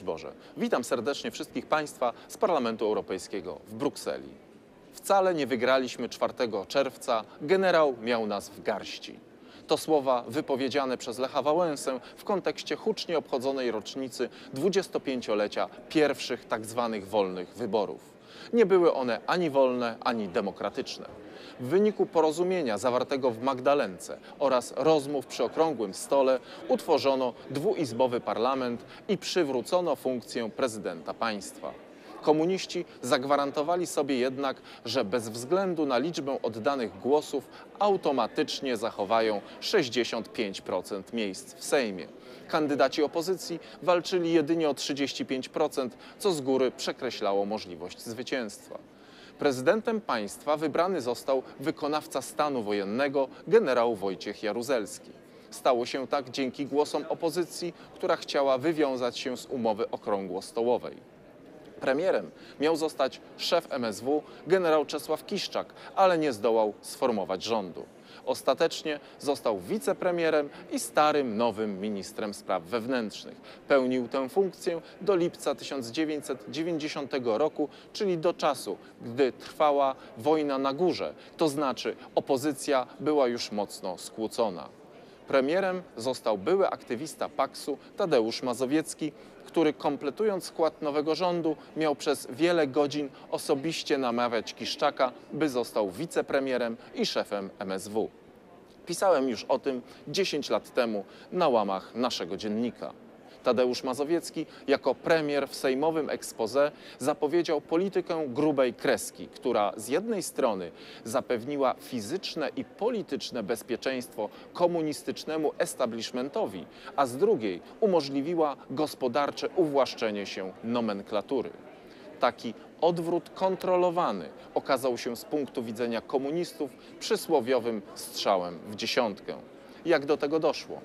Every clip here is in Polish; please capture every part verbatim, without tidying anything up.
Boże! Witam serdecznie wszystkich Państwa z Parlamentu Europejskiego w Brukseli. Wcale nie wygraliśmy czwartego czerwca, generał miał nas w garści. To słowa wypowiedziane przez Lecha Wałęsę w kontekście hucznie obchodzonej rocznicy dwudziestopięciolecia pierwszych tak zwanych wolnych wyborów. Nie były one ani wolne, ani demokratyczne. W wyniku porozumienia zawartego w Magdalence oraz rozmów przy okrągłym stole utworzono dwuizbowy parlament i przywrócono funkcję prezydenta państwa. Komuniści zagwarantowali sobie jednak, że bez względu na liczbę oddanych głosów automatycznie zachowają sześćdziesiąt pięć procent miejsc w Sejmie. Kandydaci opozycji walczyli jedynie o trzydzieści pięć procent, co z góry przekreślało możliwość zwycięstwa. Prezydentem państwa wybrany został wykonawca stanu wojennego generał Wojciech Jaruzelski. Stało się tak dzięki głosom opozycji, która chciała wywiązać się z umowy okrągłostołowej. Premierem miał zostać szef M S W generał Czesław Kiszczak, ale nie zdołał sformować rządu. Ostatecznie został wicepremierem i starym, nowym ministrem spraw wewnętrznych. Pełnił tę funkcję do lipca tysiąc dziewięćset dziewięćdziesiątego roku, czyli do czasu, gdy trwała wojna na górze, to znaczy opozycja była już mocno skłócona. Premierem został były aktywista Paksu Tadeusz Mazowiecki, który kompletując skład nowego rządu miał przez wiele godzin osobiście namawiać Kiszczaka, by został wicepremierem i szefem M S W. Pisałem już o tym dziesięć lat temu na łamach naszego dziennika. Tadeusz Mazowiecki jako premier w sejmowym exposé zapowiedział politykę grubej kreski, która z jednej strony zapewniła fizyczne i polityczne bezpieczeństwo komunistycznemu establishmentowi, a z drugiej umożliwiła gospodarcze uwłaszczenie się nomenklatury. Taki odwrót kontrolowany okazał się z punktu widzenia komunistów przysłowiowym strzałem w dziesiątkę. Jak do tego doszło?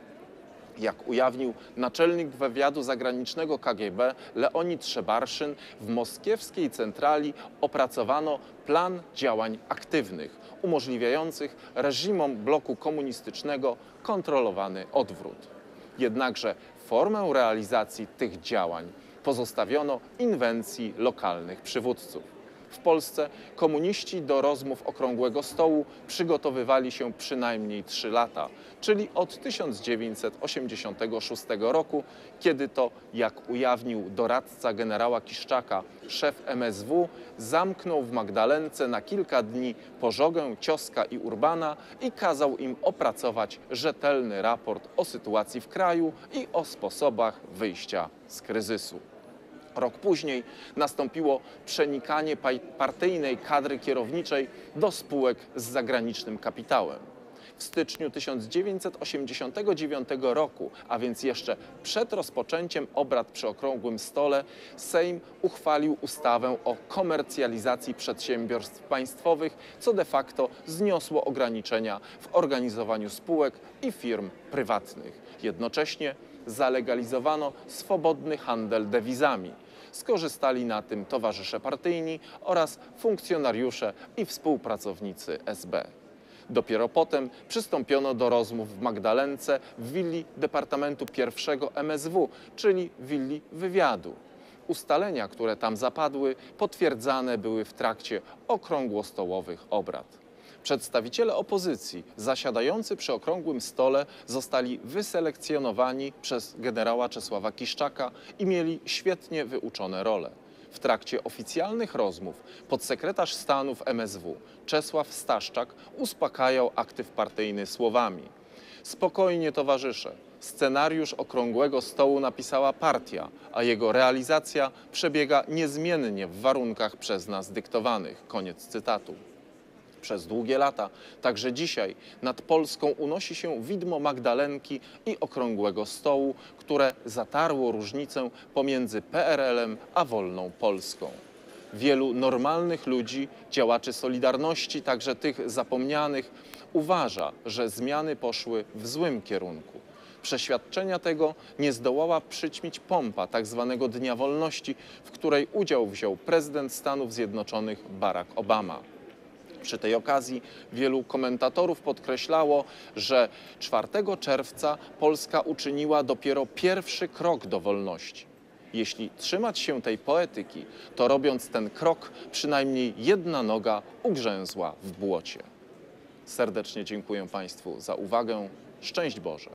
Jak ujawnił naczelnik wywiadu zagranicznego K G B Leonid Szebarszyn, w moskiewskiej centrali opracowano plan działań aktywnych, umożliwiających reżimom bloku komunistycznego kontrolowany odwrót. Jednakże formę realizacji tych działań pozostawiono inwencji lokalnych przywódców. W Polsce komuniści do rozmów okrągłego stołu przygotowywali się przynajmniej trzy lata, czyli od tysiąc dziewięćset osiemdziesiątego szóstego roku, kiedy to, jak ujawnił doradca generała Kiszczaka, szef M S W zamknął w Magdalence na kilka dni Pożogę, Cioska i Urbana i kazał im opracować rzetelny raport o sytuacji w kraju i o sposobach wyjścia z kryzysu. Rok później nastąpiło przenikanie partyjnej kadry kierowniczej do spółek z zagranicznym kapitałem. W styczniu tysiąc dziewięćset osiemdziesiątego dziewiątego roku, a więc jeszcze przed rozpoczęciem obrad przy okrągłym stole, Sejm uchwalił ustawę o komercjalizacji przedsiębiorstw państwowych, co de facto zniosło ograniczenia w organizowaniu spółek i firm prywatnych. Jednocześnie zalegalizowano swobodny handel dewizami. Skorzystali na tym towarzysze partyjni oraz funkcjonariusze i współpracownicy S B. Dopiero potem przystąpiono do rozmów w Magdalence w willi Departamentu pierwszego M S W, czyli willi wywiadu. Ustalenia, które tam zapadły, potwierdzane były w trakcie okrągłostołowych obrad. Przedstawiciele opozycji zasiadający przy okrągłym stole zostali wyselekcjonowani przez generała Czesława Kiszczaka i mieli świetnie wyuczone role. W trakcie oficjalnych rozmów podsekretarz stanu w M S W Czesław Staszczak uspokajał aktyw partyjny słowami: spokojnie, towarzysze, scenariusz okrągłego stołu napisała partia, a jego realizacja przebiega niezmiennie w warunkach przez nas dyktowanych. Koniec cytatu. Przez długie lata, także dzisiaj, nad Polską unosi się widmo Magdalenki i okrągłego stołu, które zatarło różnicę pomiędzy P R L-em a wolną Polską. Wielu normalnych ludzi, działaczy Solidarności, także tych zapomnianych, uważa, że zmiany poszły w złym kierunku. Przeświadczenia tego nie zdołała przyćmić pompa tak zwanego Dnia Wolności, w której udział wziął prezydent Stanów Zjednoczonych Barack Obama. Przy tej okazji wielu komentatorów podkreślało, że czwartego czerwca Polska uczyniła dopiero pierwszy krok do wolności. Jeśli trzymać się tej poetyki, to robiąc ten krok, przynajmniej jedna noga ugrzęzła w błocie. Serdecznie dziękuję Państwu za uwagę. Szczęść Boże!